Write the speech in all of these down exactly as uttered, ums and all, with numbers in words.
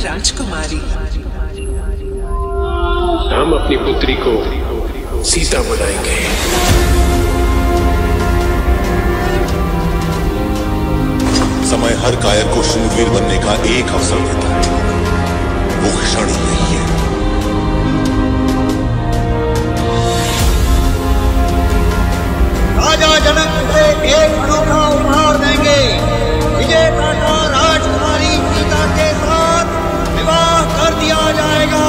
राजकुमारी। हम अपनी पुत्री को सीता बनाएंगे। समय हर कायर को शूरवीर बनने का एक अवसर देता है, वो क्षण ही यही है। राजा जनक से एक अनोखा उपहार देंगे। विजेता का राजकुमारी सीता के साथ विवाह कर दिया जाएगा।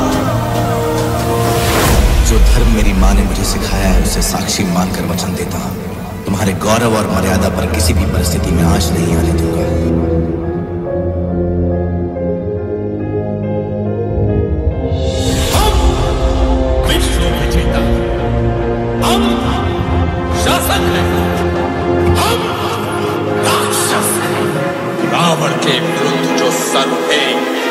जो धर्म मेरी माँ ने मुझे सिखाया है उसे साक्षी मानकर वचन देता हूँ, तुम्हारे गौरव और मर्यादा पर किसी भी परिस्थिति में आंच नहीं आने दूंगा। हम विश्व विजेता, हम शासक हैं, हम राक्षस हैं। रावण के विरुद्ध जो सर्व है